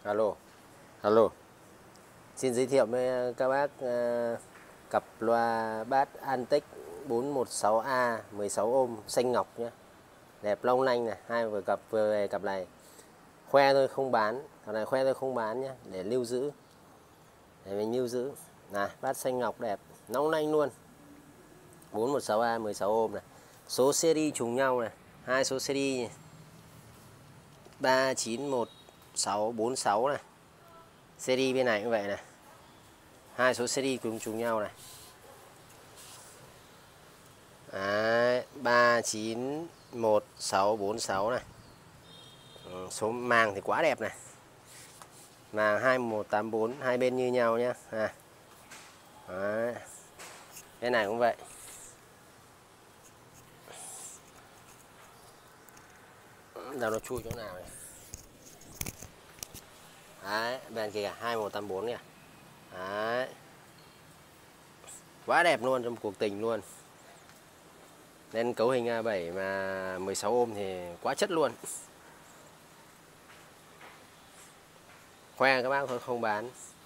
Alo, alo. Xin giới thiệu với các bác cặp loa bass Antec 416A 16 ohm xanh ngọc nhé. Đẹp long lanh này, hai vừa về cặp này. Khoe thôi không bán, cặp này khoe thôi không bán nhé, để lưu giữ. Để mình lưu giữ. Này, bass xanh ngọc đẹp, long lanh luôn. 416A 16 ohm này. Số series trùng nhau này, hai số series 391646 này. Series bên này cũng vậy này. Hai số series cùng trùng nhau này. Đấy, 391646 này. Số màng thì quá đẹp này. Màng 2184, hai bên như nhau nhá. Đấy. Cái này cũng vậy. Đâu nó chui chỗ nào này. Đấy, bên kia 2184 kìa. Đấy. Quá đẹp luôn, trong cuộc tình luôn. Lên cấu hình A7 mà 16 ohm thì quá chất luôn. Khoe các bác thôi không bán.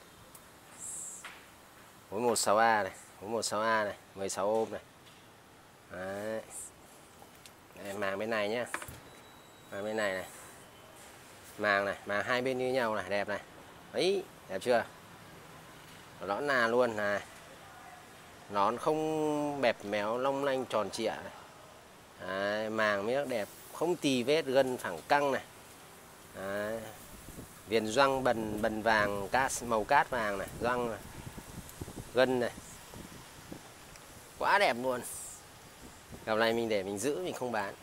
416A này, 416A này, 16 ohm này. Đấy. Đây, màng bên này nhá. Màng bên này này. Màng này, màng hai bên như nhau này, đẹp này. Ấy, đẹp chưa? Nõn nà luôn này. Nón không bẹp méo, long lanh tròn trịa này. Đấy, màng miếc đẹp, không tì vết, gân phẳng căng này. Đấy. Viền gioăng bần vàng màu cát vàng này, gioăng này. Gân này. Quá đẹp luôn. Cặp này mình để mình giữ, mình không bán.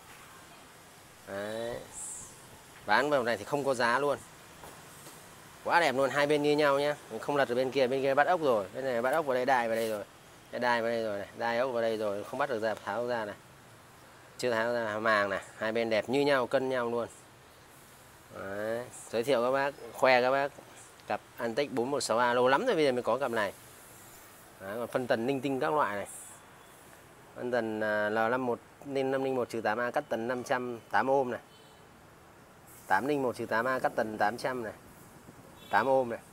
Đấy. Bán vào này thì không có giá luôn. Quá đẹp luôn, hai bên như nhau nhá. Mình không lật ở bên kia bắt ốc rồi. Bên này bắt ốc vào đây, đai vào đây rồi. Cái đai vào đây rồi này, đai ốc vào đây rồi, không bắt được ra, tháo ra này. Chưa tháo ra màng này, hai bên đẹp như nhau, cân nhau luôn. Đấy. Giới thiệu các bác, khoe các bác cặp Antec 416A, lâu lắm rồi bây giờ mới có cặp này. Đấy, còn phân tần linh tinh các loại này. Phân tần L51 nên 501-8A cắt tần 508 ohm này. 801-8A cắt tần 800 này. 8 ohm này.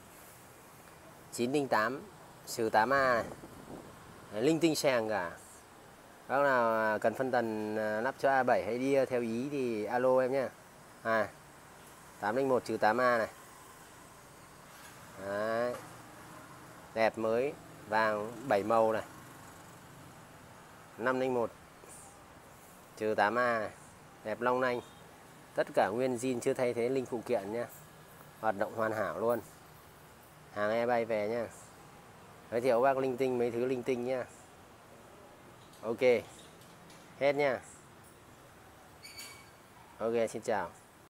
908-8A này. Đấy, linh tinh sàng cả. Bác nào cần phân tần lắp cho A7 hay đi theo ý thì alo em nhé. 801-8A này. Đấy. Đẹp mới, vàng 7 màu này. 501-8A này. Đẹp long lanh. Tất cả nguyên zin chưa thay thế linh phụ kiện nhé. Hoạt động hoàn hảo luôn. Hàng e bay về nhá. Giới thiệu bác linh tinh mấy thứ linh tinh nhá. Ok. Hết nha. Ok, xin chào.